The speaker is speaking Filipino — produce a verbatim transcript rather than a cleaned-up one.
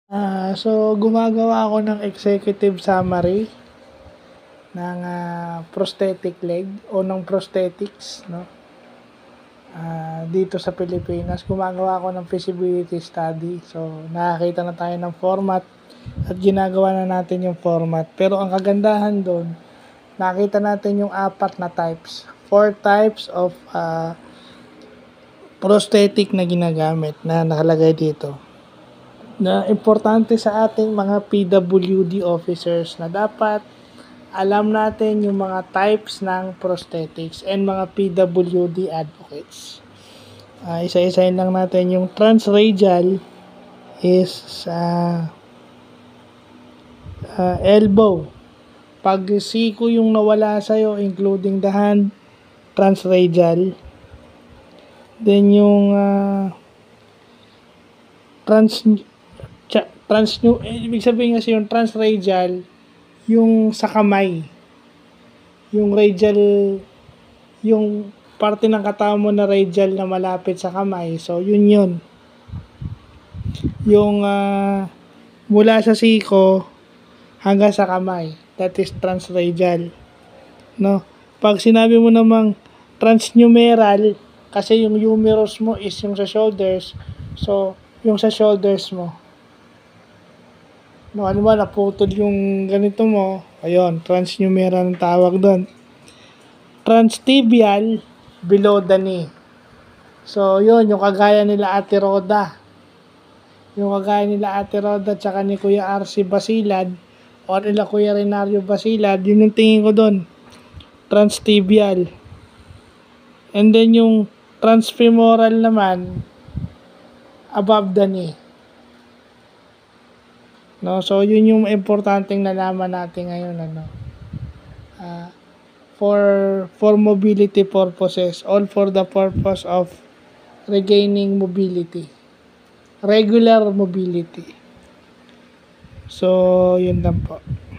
Ah, so gumagawa ako ng executive summary ng ah, prosthetic leg o ng prosthetics, no? Ah, dito sa Pilipinas, gumagawa ako ng feasibility study. So, nakakita na tayo ng format at ginagawa na natin yung format. Pero ang kagandahan doon, nakita natin yung apat na types. Four types of ah, prosthetic na ginagamit na nakalagay dito, na importante sa ating mga P W D officers na dapat alam natin yung mga types ng prosthetics and mga P W D advocates. Uh, isa-isahin lang natin yung transradial is sa uh, uh, elbow. Pag siko yung nawala sa'yo, including the hand, transradial. Then yung uh, trans trans eh, ibig sabihin kasi yung transradial yung sa kamay, yung radial, yung parte ng katawan mo na radial na malapit sa kamay, so yun yun yung uh, mula sa siko hanggang sa kamay, that is transradial, no? Pag sinabi mo namang transnumeral, kasi yung humerus mo is yung sa shoulders, so yung sa shoulders mo, no, ano ba, naputol yung ganito mo, ayun, transnumeral ang tawag doon. Transtibial, below the knee. So yun, yung kagaya nila Ate Roda, yung kagaya nila Ate Roda tsaka ni Kuya R C Basilad o nila Kuya Renario Basilad, yun yung tingin ko doon, transtibial. And then yung transfemoral naman, above the knee. No, so yun yung importanteng nalaman natin ngayon, ano. Uh, for for mobility purposes, all for the purpose of regaining mobility. Regular mobility. So, yun lang po.